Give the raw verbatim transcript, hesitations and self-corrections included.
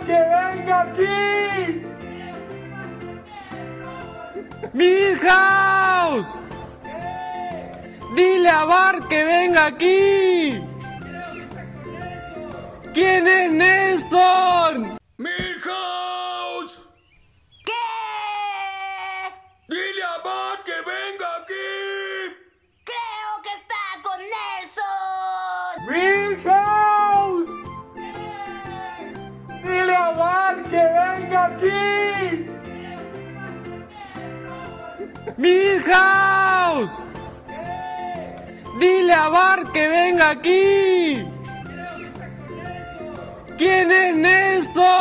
que venga aquí! ¡Milhouse! Dile a Bart que venga aquí. ¿Quién es Nelson? ¡Milhouse! ¿Qué? ¡Dile a Bart que venga aquí! Creo que está con Nelson. ¡Milhouse! ¡Dile a Bart que venga aquí! ¡Milhouse! Dile a Bart que venga aquí. ¿Quién es Nelson?